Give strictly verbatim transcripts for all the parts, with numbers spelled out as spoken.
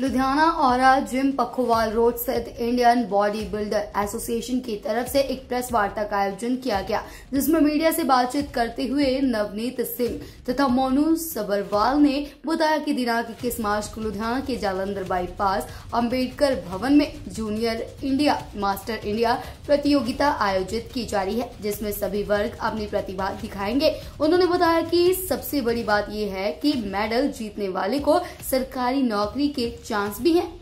लुधियाना और gym Pakhowal road स्थित Indian body builder association की तरफ से एक प्रेस वार्ता का आयोजन किया गया, जिसमें मीडिया से बातचीत करते हुए नवनीत सिंह तथा मोनू सबरवाल ने बताया कि दिनांक इक्कीस मार्च को लुधियाना के जालंधर बाईपास अंबेडकर भवन में जूनियर इंडिया मास्टर इंडिया प्रतियोगिता आयोजित की जा रही है, जिसमें सभी वर्ग अपनी प्रतिभा दिखाएंगे। उन्होंने बताया कि सबसे बड़ी बात यह है कि मेडल जीतने वाले को सरकारी नौकरी के चांस भी हैं।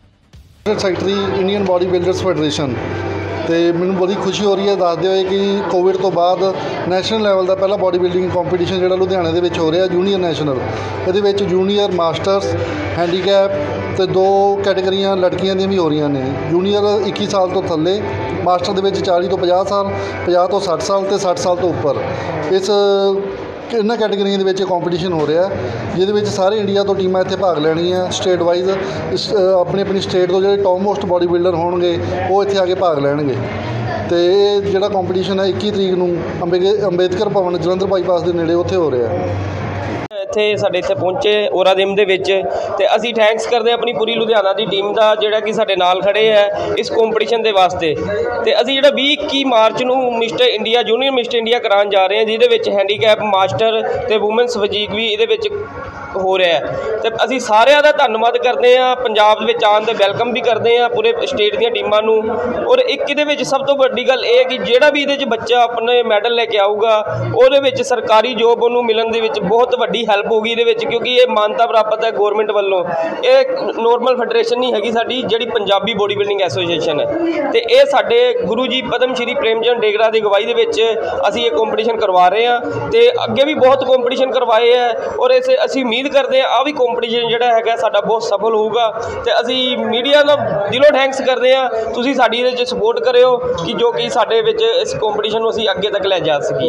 Secretary Indian body builders federation ਤੇ ਮੈਨੂੰ ਬੜੀ ਖੁਸ਼ੀ ਹੋ ਰਹੀ ਹੈ ਦੱਸਦੇ ਹੋਏ ਕਿ ਕੋਵਿਡ ਤੋਂ ਬਾਅਦ ਨੈਸ਼ਨਲ ਲੈਵਲ ਦਾ ਪਹਿਲਾ ਬੋਡੀ ਬਿਲਡਿੰਗ ਕੰਪੀਟੀਸ਼ਨ ਜਿਹੜਾ ਲੁਧਿਆਣੇ ਦੇ ਵਿੱਚ ਹੋ ਰਿਹਾ ਜੂਨੀਅਰ ਨੈਸ਼ਨਲ, ਇਹਦੇ ਵਿੱਚ ਜੂਨੀਅਰ ਮਾਸਟਰਸ ਹੈਂਡੀਕੈਪ ਤੇ ਦੋ ਕੈਟਾਗਰੀਆਂ ਲੜਕੀਆਂ ਦੀਆਂ ਵੀ ਹੋ ਰਹੀਆਂ ਨੇ। ਜੂਨੀਅਰ ਇੱਕੀ ਸਾਲ ਤੋਂ ਥੱਲੇ, ਮਾਸਟਰ ਦੇ ਵਿੱਚ ਚਾਲੀ ਤੋਂ ਪੰਜਾਹ ਸਾਲ, ਪੰਜਾਹ ਤੋਂ ਸੱਠ ਸਾਲ ਤੇ ਸੱਠ ਸਾਲ ਤੋਂ ਉੱਪਰ। ਇਸ ਇਹਨਾਂ ਕੈਟਾਗਰੀਆਂ ਦੇ ਵਿੱਚ ਕੰਪੀਟੀਸ਼ਨ ਹੋ ਰਿਹਾ, ਜਿਹਦੇ ਵਿੱਚ ਸਾਰੇ ਇੰਡੀਆ ਤੋਂ ਟੀਮਾਂ ਇੱਥੇ ਭਾਗ ਲੈਣਗੀਆਂ। ਸਟੇਟ ਵਾਈਜ਼ ਆਪਣੀ ਆਪਣੀ ਸਟੇਟ ਤੋਂ ਜਿਹੜੇ ਟੌਪ ਮੋਸਟ ਬੋਡੀ ਬਿਲਡਰ ਹੋਣਗੇ ਉਹ ਇੱਥੇ ਆ ਕੇ ਭਾਗ ਲੈਣਗੇ। ਤੇ ਇਹ ਜਿਹੜਾ ਕੰਪੀਟੀਸ਼ਨ ਹੈ ਇੱਕੀ ਤਰੀਕ ਨੂੰ ਅੰਬੇ ਅੰਬੇਦਕਰ ਭਵਨ ਜਲੰਧਰ ਬਾਈਪਾਸ ਦੇ ਨੇੜੇ ਉੱਥੇ ਹੋ ਰਿਹਾ। ਇੱਥੇ ਸਾਡੇ ਇੱਥੇ ਪਹੁੰਚੇ ਓਰਾਦਿਮ ਦੇ ਵਿੱਚ ਤੇ ਅਸੀਂ ਥੈਂਕਸ ਕਰਦੇ ਆਪਣੀ ਪੂਰੀ ਲੁਧਿਆਣਾ ਦੀ ਟੀਮ ਦਾ, ਜਿਹੜਾ ਕਿ ਸਾਡੇ ਨਾਲ ਖੜੇ ਹੈ ਇਸ ਕੰਪੀਟੀਸ਼ਨ ਦੇ ਵਾਸਤੇ। ਤੇ ਅਸੀਂ ਜਿਹੜਾ ਵੀਹ ਇੱਕੀ ਮਾਰਚ ਨੂੰ mister India junior mister India ਕਰਾਉਣ ਜਾ ਰਹੇ ਹਾਂ, ਜਿਹਦੇ ਵਿੱਚ ਹੈਂਡੀਕੈਪ ਮਾਸਟਰ ਤੇ ਵੂਮਨਸ ਫਿਜ਼ੀਕ ਵੀ ਇਹਦੇ ਵਿੱਚ ਹੋ ਰਿਹਾ ਹੈ। ਤੇ ਅਸੀਂ ਸਾਰਿਆਂ ਦਾ ਧੰਨਵਾਦ ਕਰਦੇ ਹਾਂ, ਪੰਜਾਬ ਦੇ ਵਿੱਚ ਆਉਣ ਦੇ ਵੈਲਕਮ ਵੀ ਕਰਦੇ ਹਾਂ ਪੂਰੇ ਸਟੇਟ ਦੀਆਂ ਟੀਮਾਂ ਨੂੰ। ਔਰ ਇੱਕ ਇਹਦੇ ਵਿੱਚ ਸਭ ਤੋਂ ਵੱਡੀ ਗੱਲ ਇਹ ਕਿ ਜਿਹੜਾ ਵੀ ਇਹਦੇ 'ਚ ਬੱਚਾ ਆਪਣੇ ਮੈਡਲ ਲੈ ਕੇ ਆਊਗਾ ਉਹਦੇ ਵਿੱਚ ਸਰਕਾਰੀ ਜੋਬ ਉਹਨੂੰ ਮਿਲਣ ਦੇ ਵਿੱਚ ਬਹੁਤ ਵੱਡੀ ਹੈਲਪ ਹੋਗੀ ਇਹਦੇ ਵਿੱਚ, ਕਿਉਂਕਿ ਇਹ ਮਾਨਤਾ ਪ੍ਰਾਪਤ ਹੈ ਗੌਰਮੈਂਟ ਵੱਲੋਂ। ਇਹ ਨੋਰਮਲ ਫੈਡਰੇਸ਼ਨ ਨਹੀਂ ਹੈਗੀ ਸਾਡੀ, ਜਿਹੜੀ ਪੰਜਾਬੀ ਬੋਡੀ ਬਿਲਡਿੰਗ ਐਸੋਸੀਏਸ਼ਨ ਹੈ। ਤੇ ਇਹ ਸਾਡੇ ਗੁਰੂ ਜੀ ਪਦਮ ਸ਼੍ਰੀ ਪ੍ਰੇਮ ਚੰਦ ਡੇਗਰਾ ਦੀ ਅਗਵਾਈ ਦੇ ਵਿੱਚ ਅਸੀਂ ਇਹ ਕੰਪੀਟੀਸ਼ਨ ਕਰਵਾ ਰਹੇ ਹਾਂ ਤੇ ਅੱਗੇ ਵੀ ਬਹੁਤ ਕੰਪੀਟੀਸ਼ਨ ਕਰਵਾਏ ਹੈ। ਔਰ ਇਸ ਅਸੀਂ ਉਮੀਦ ਕਰਦੇ ਹਾਂ ਆ ਵੀ ਕੰਪੀਟੀਸ਼ਨ ਜਿਹੜਾ ਹੈਗਾ ਸਾਡਾ ਬਹੁਤ ਸਫਲ ਹੋਊਗਾ। ਤੇ ਅਸੀਂ ਮੀਡੀਆ ਦਾ ਦਿਲੋਂ ਥੈਂਕਸ ਕਰਦੇ ਹਾਂ, ਤੁਸੀਂ ਸਾਡੀ ਇਹਦੇ 'ਚ ਸਪੋਰਟ ਕਰਿਓ ਕਿ ਜੋ ਕਿ ਸਾਡੇ ਵਿੱਚ ਇਸ ਕੰਪੀਟੀਸ਼ਨ ਨੂੰ ਅਸੀਂ ਅੱਗੇ ਤੱਕ ਲੈ ਜਾ ਸਕੀਏ।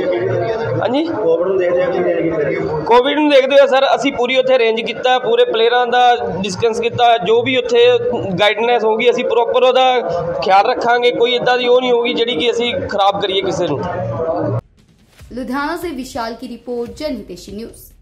ਹਾਂਜੀ, ਕੋਵਿਡ ਨੂੰ ਦੇਖਦੇ ਹੋਏ ਸਰ ਅਸੀਂ ਪੂਰੀ ਉੱਥੇ ਅਰੇਂਜ ਕੀਤਾ, ਪੂਰੇ ਪਲੇਅਰਾਂ ਦਾ ਡਿਸਕਸ ਕੀਤਾ, ਜੋ ਵੀ ਉੱਥੇ ਗਾਈਡਨੈਸ ਹੋਊਗੀ ਅਸੀਂ ਪ੍ਰੋਪਰ ਉਹਦਾ ਖਿਆਲ ਰੱਖਾਂਗੇ। ਕੋਈ ਇੱਦਾਂ ਦੀ ਉਹ ਨਹੀਂ ਹੋਊਗੀ ਜਿਹੜੀ ਕਿ ਅਸੀਂ ਖਰਾਬ ਕਰੀਏ ਕਿਸੇ ਨੂੰ। लुधियाना से विशाल की रिपोर्ट, जनहितैषी न्यूज़।